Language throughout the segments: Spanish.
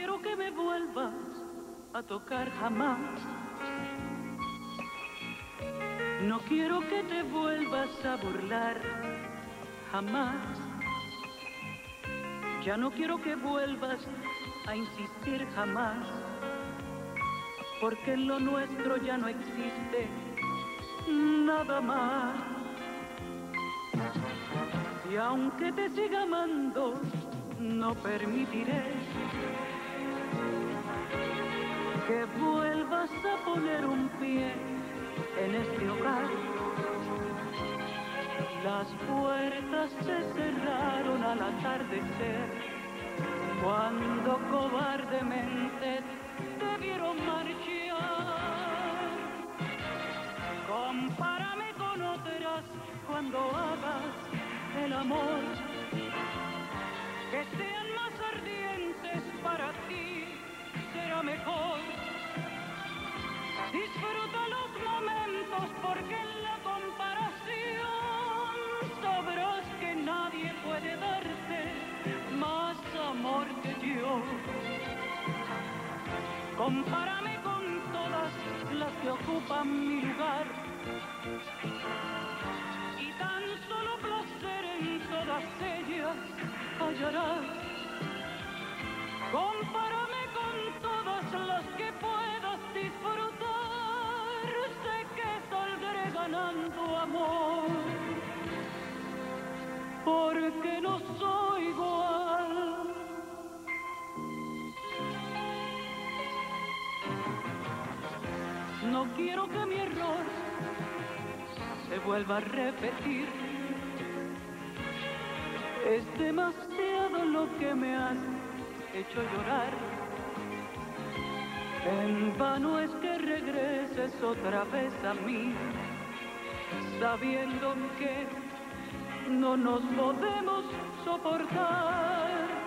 quiero que me vuelvas a tocar jamás. No quiero que te vuelvas a burlar jamás. Ya no quiero que vuelvas a insistir jamás, porque en lo nuestro ya no existe nada más. Y aunque te siga amando, no permitiré que vuelvas a poner un pie en este hogar. Las puertas se cerraron al atardecer, cuando cobardemente debieron marchar. Compárame con otras cuando hagas el amor, que sean más ardientes para ti, será mejor. Disfruta los momentos, porque en la comparación sabrás que nadie puede darte más amor que yo. Compárame con todas las que ocupan mi lugar, y tan solo placer en todas ellas hallarás. Compárame con todas las que puedas disfrutar, sé que saldré ganando amor, porque no soy igual. No quiero que mi error se vuelva a repetir. Es demasiado lo que me has hecho llorar. En vano es que regreses otra vez a mí, sabiendo que no nos podemos soportar.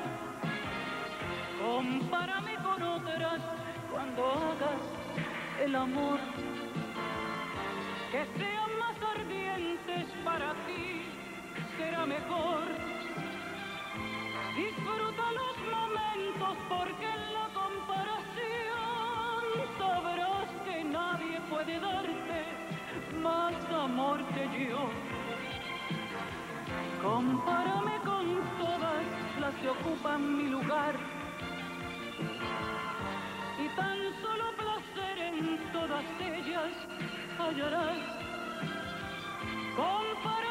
Compárame con otras cuando hagas el amor, que sean más ardientes para ti, será mejor. Disfruta los momentos, porque en la comparación sabrás que nadie puede darte más amor que yo. Compárame con todas las que ocupan mi lugar, y tan solo placer en todas ellas hallarás. Compárame